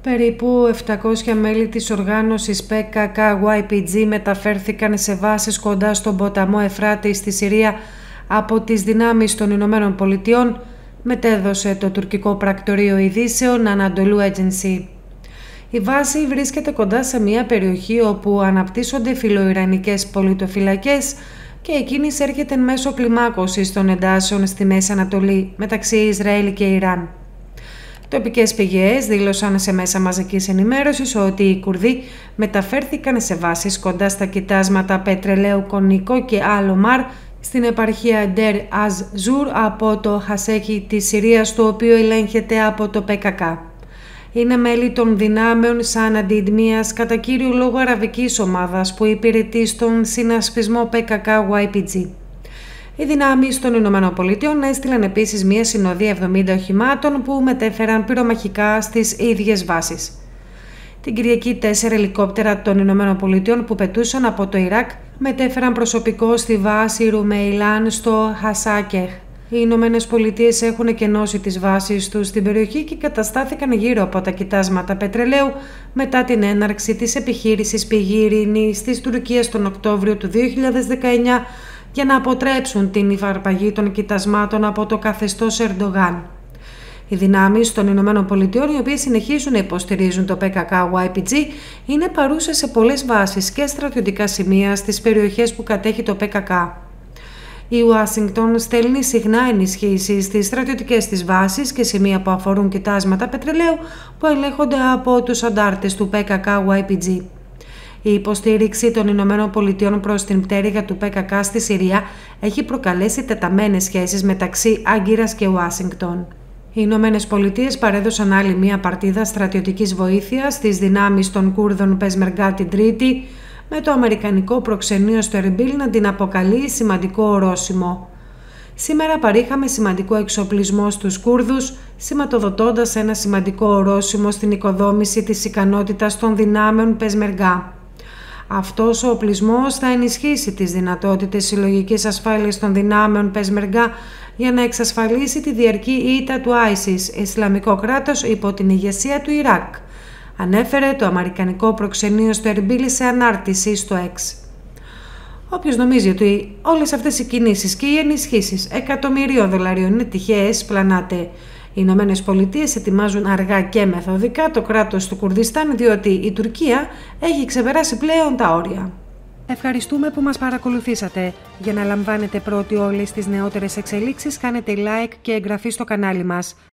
Περίπου 700 μέλη της οργάνωσης PKK-YPG μεταφέρθηκαν σε βάσεις κοντά στον ποταμό Εφράτη στη Συρία από τις δυνάμεις των Ηνωμένων Πολιτειών, μετέδωσε το τουρκικό πρακτορείο ειδήσεων Anadolu Agency. Η βάση βρίσκεται κοντά σε μια περιοχή όπου αναπτύσσονται φιλοϊρανικές πολιτοφυλακές και η κίνηση έρχεται μέσω κλιμάκωσης των εντάσεων στη Μέση Ανατολή μεταξύ Ισραήλ και Ιράν. Τοπικές πηγές δήλωσαν σε μέσα μαζικής ενημέρωσης ότι οι Κουρδοί μεταφέρθηκαν σε βάσεις κοντά στα κοιτάσματα πετρελαίου Κονικό και Αλ-Ομάρ στην επαρχία Ντέρ Az-Ζουρ από το Χασέχι της Συρίας, το οποίο ελέγχεται από το PKK. Είναι μέλη των δυνάμεων Σάναντιντ, μιας κατά κύριο λόγο αραβικής ομάδας που υπηρετεί στον συνασπισμό PKK-YPG. Οι δυνάμεις των ΗΠΑ έστειλαν επίσης μια συνοδεία 70 οχημάτων που μετέφεραν πυρομαχικά στις ίδιες βάσεις. Την Κυριακή 4 ελικόπτερα των ΗΠΑ που πετούσαν από το Ιράκ μετέφεραν προσωπικό στη βάση Ρουμεϊλάν στο Χασάκεχ. Οι Ηνωμένες Πολιτείες έχουν εκενώσει τις βάσεις τους στην περιοχή και καταστάθηκαν γύρω από τα κοιτάσματα πετρελαίου μετά την έναρξη της επιχείρησης Πηγή Ειρήνης της Τουρκίας τον Οκτώβριο του 2019 για να αποτρέψουν την υφαρπαγή των κοιτασμάτων από το καθεστώς Ερντογάν. Οι δυνάμεις των Ηνωμένων Πολιτειών, οι οποίες συνεχίζουν να υποστηρίζουν το PKK-YPG, είναι παρούσες σε πολλές βάσεις και στρατιωτικά σημεία στις περιοχές που κατέχει το PKK. Η Ουάσιγκτον στέλνει συχνά ενισχύσεις στις στρατιωτικές της βάσεις και σημεία που αφορούν κοιτάσματα πετρελαίου που ελέγχονται από τους αντάρτες του PKK-YPG. Η υποστήριξη των Ηνωμένων Πολιτειών προς την πτέρυγα του PKK στη Συρία έχει προκαλέσει τεταμένες σχέσεις μεταξύ Άγκυρας και Ουάσιγκτον. Οι Ηνωμένες Πολιτείες παρέδωσαν άλλη μία παρτίδα στρατιωτικής βοήθειας στις δυνάμεις των Κούρδων Πεσμεργά την Τρίτη, με το αμερικανικό προξενείο στο Ερμπίλ να την αποκαλεί σημαντικό ορόσημο. Σήμερα παρήχαμε σημαντικό εξοπλισμό στους Κούρδους, σηματοδοτώντας ένα σημαντικό ορόσημο στην οικοδόμηση της ικανότητας των δυνάμεων Πεσμεργά. Αυτός ο οπλισμός θα ενισχύσει τις δυνατότητες συλλογικής ασφάλειας των δυνάμεων Πεσμεργά για να εξασφαλίσει τη διαρκή ήττα του ISIS, Ισλαμικό κράτος υπό την ηγεσία του Ιράκ, ανέφερε το αμερικανικό προξενείο στο Ερμπίλ σε ανάρτηση στο X. Όποιος νομίζει ότι όλες αυτές οι κινήσεις και οι ενισχύσεις εκατομμυρίων δολαρίων είναι τυχαίες, πλανάται. Οι Ηνωμένες Πολιτείες ετοιμάζουν αργά και μεθοδικά το κράτος του Κουρδιστάν, διότι η Τουρκία έχει ξεπεράσει πλέον τα όρια. Ευχαριστούμε που μας παρακολουθήσατε. Για να λαμβάνετε πρώτοι όλες τις νεότερες εξελίξεις, κάνετε like και εγγραφή στο κανάλι μας.